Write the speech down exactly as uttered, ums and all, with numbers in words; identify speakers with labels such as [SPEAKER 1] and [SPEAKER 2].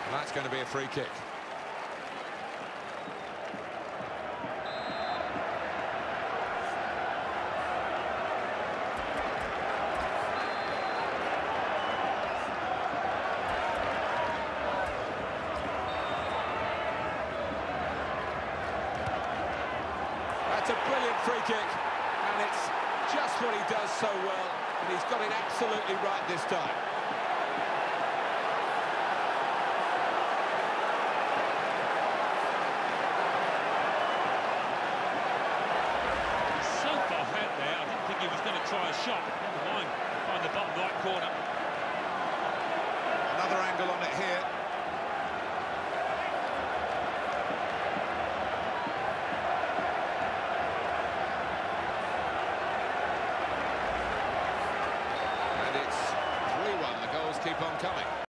[SPEAKER 1] That's going to be a free kick. That's a brilliant free kick, and it's just what he does so well, and he's got it absolutely right this time.
[SPEAKER 2] So far out there, I didn't think he was going to try a shot. Never mind, find the bottom right corner.
[SPEAKER 1] Another angle on it here. And it's three one, the goals keep on coming.